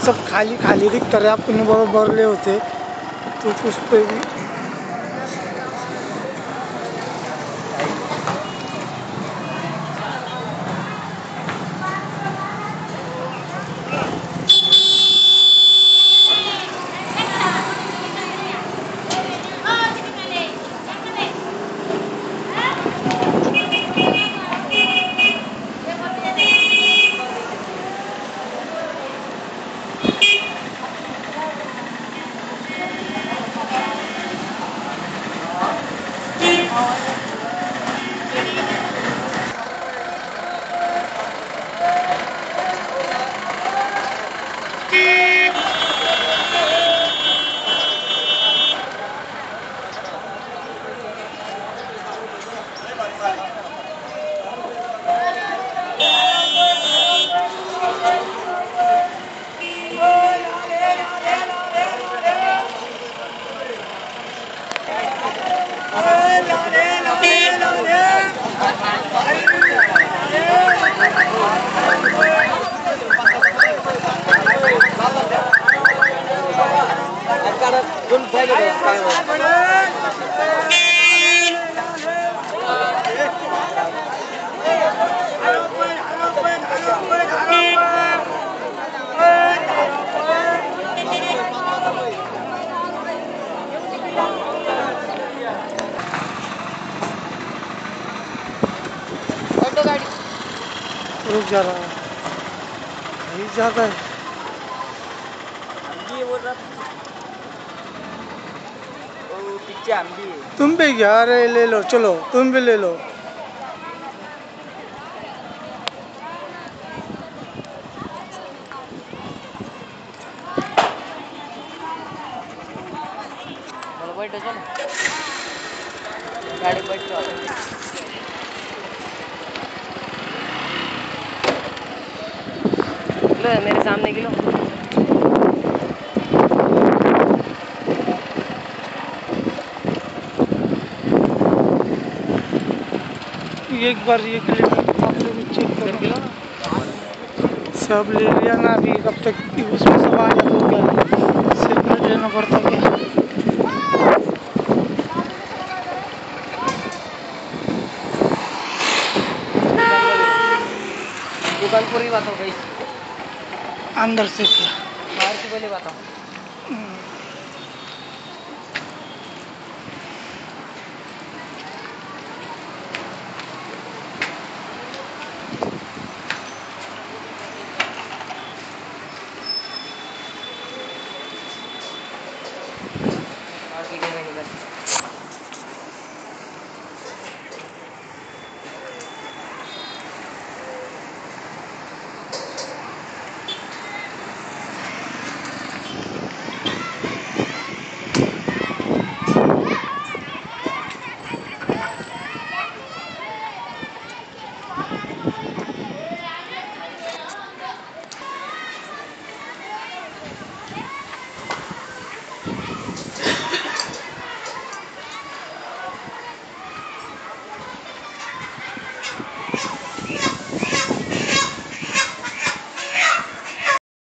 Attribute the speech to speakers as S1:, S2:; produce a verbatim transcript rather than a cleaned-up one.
S1: सब खाली खाली दिखता रहे आपण बरोबर भरले होते तो पुष्प भी रुक जा रहा है यही ज्यादा है तुम भी क्या अरे ले लो चलो तुम भी ले लो
S2: गाड़ी बैठ लो मेरे सामने किलो
S1: एक बार ये क्लिप आप लोग चेक करो सब ले लिया ना अभी कब तक उसमें सब आ जाता हो गया सेपरेट लेना पड़ता क्या
S2: दुकान पूरी बताओ भाई
S1: अंदर से क्या
S2: बाहर की पहले बताओ